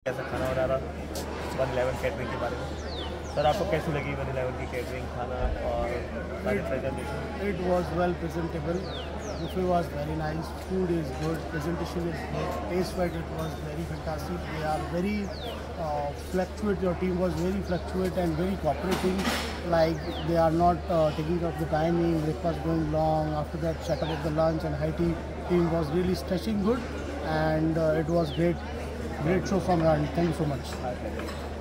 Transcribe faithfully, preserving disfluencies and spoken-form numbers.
कैसा खाना हो रहा था वन इलेवन कैटरिंग के बारे में सर, आपको कैसी लगी वन इलेवन की कैटरिंग, खाना और presentation? It was well presentable. Buffet was very nice. Food is good. Presentation is good. Taste-wise, it was very fantastic. They are very uh, fluctuate. Your team was very fluctuate and very cooperating. Like they are not uh, taking up the timing. Breakfast going long. After that, setup of the lunch and high tea team was really stretching good, and uh, it was great. Great show from Rani. Thank you so much.